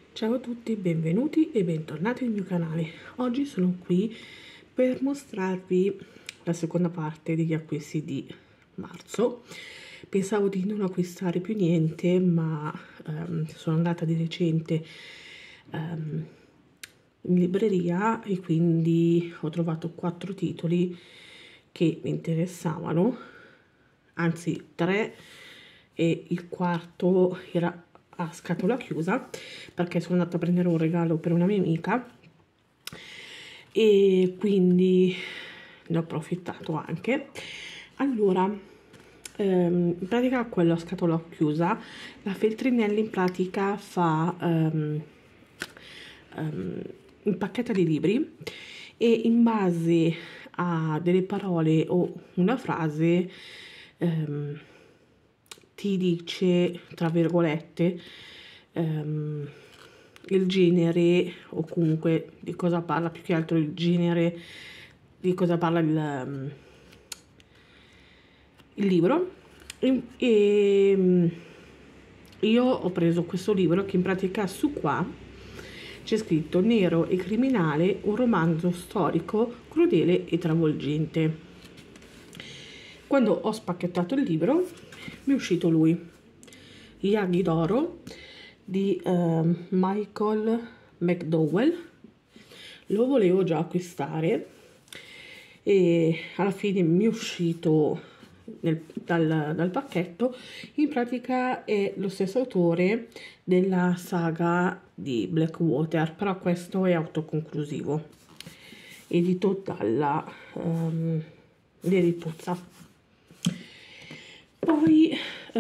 Ciao a tutti, benvenuti e bentornati nel mio canale. Oggi sono qui per mostrarvi la seconda parte degli acquisti di marzo. Pensavo di non acquistare più niente, ma sono andata di recente in libreria e quindi ho trovato 4 titoli che mi interessavano, anzi 3, e il quarto era a scatola chiusa perché sono andata a prendere un regalo per una mia amica e quindi ne ho approfittato anche. Allora, in pratica quello a scatola chiusa, la Feltrinelli in pratica fa impacchetta dei libri e in base a delle parole o una frase ti dice, tra virgolette, il genere o comunque di cosa parla, più che altro il genere di cosa parla il libro. E io ho preso questo libro che in pratica su qua c'è scritto Nero e criminale, un romanzo storico crudele e travolgente. Quando ho spacchettato il libro mi è uscito lui, Gli aghi d'oro di Michael McDowell. Lo volevo già acquistare e alla fine mi è uscito dal pacchetto. In pratica è lo stesso autore della saga di Blackwater, però questo è autoconclusivo, edito dalla Liri Puzza. Poi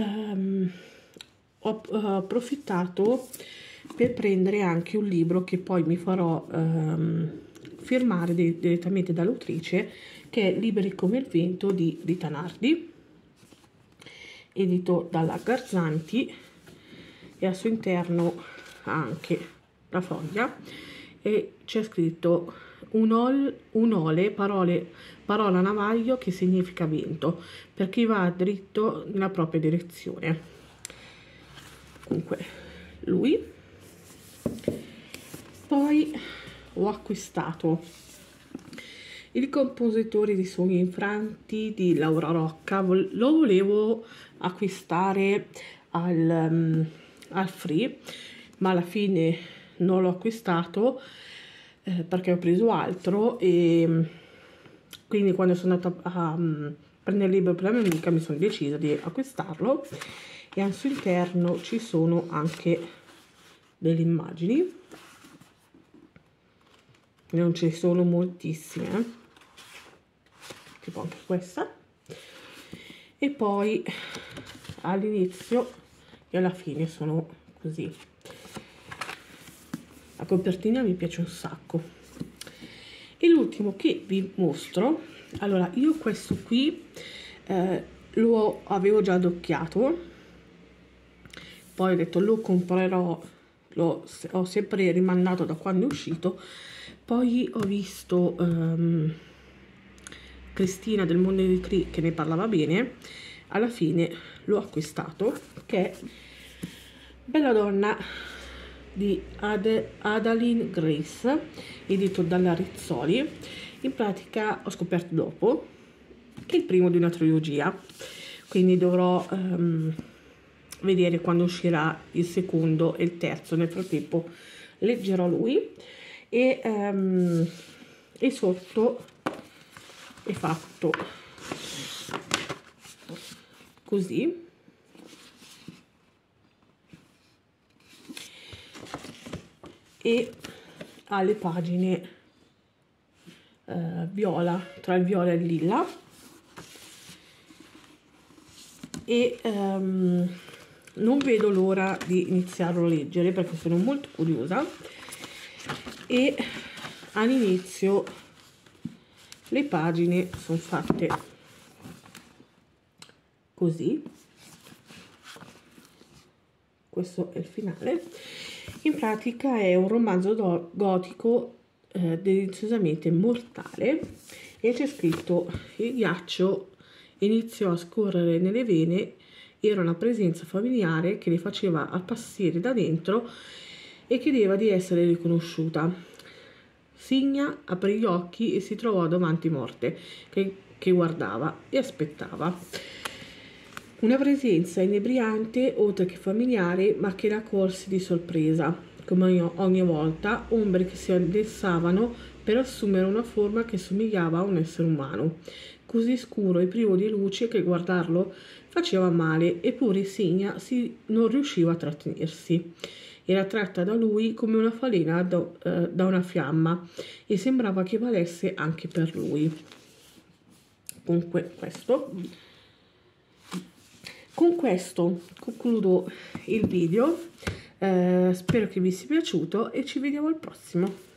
ho approfittato per prendere anche un libro che poi mi farò firmare direttamente dall'autrice, che è Liberi come il vento di Rita Nardi, edito dalla Garzanti, e al suo interno ha anche la foglia e c'è scritto un'ole, parola navaglio che significa vento, per chi va dritto nella propria direzione. Comunque lui. Poi ho acquistato Il compositore di sogni infranti di Laura Rocca. Lo volevo acquistare al free, ma alla fine non l'ho acquistato perché ho preso altro, e quindi quando sono andata a prendere il libro per la mia amica mi sono decisa di acquistarlo. E al suo interno ci sono anche delle immagini, non ci sono moltissime, tipo anche questa, e poi all'inizio e alla fine sono così. La copertina mi piace un sacco. E l'ultimo che vi mostro, allora io questo qui lo avevo già adocchiato, poi ho detto lo comprerò, ho sempre rimandato da quando è uscito. Poi ho visto Cristina del Mondo di Cree che ne parlava bene, alla fine l'ho acquistato, che è Bella donna di Adaline Grace, edito dalla Rizzoli. In pratica ho scoperto dopo che è il primo di una trilogia, quindi dovrò vedere quando uscirà il secondo e il terzo. Nel frattempo leggerò lui. E sotto è fatto così, e ha le pagine viola, tra il viola e il lilla, e non vedo l'ora di iniziarlo a leggere perché sono molto curiosa. E all'inizio le pagine sono fatte così, questo è il finale. In pratica è un romanzo gotico deliziosamente mortale, e c'è scritto: il ghiaccio iniziò a scorrere nelle vene, era una presenza familiare che le faceva appassire da dentro e chiedeva di essere riconosciuta. Signa aprì gli occhi e si trovò davanti Morte, che guardava e aspettava. Una presenza inebriante, oltre che familiare, ma che la colse di sorpresa. Come ogni volta, ombre che si addensavano per assumere una forma che somigliava a un essere umano, così scuro e privo di luce che guardarlo faceva male, eppure Signa non riusciva a trattenersi. Era tratta da lui come una falena da una fiamma e sembrava che valesse anche per lui. Con questo concludo il video, spero che vi sia piaciuto e ci vediamo al prossimo.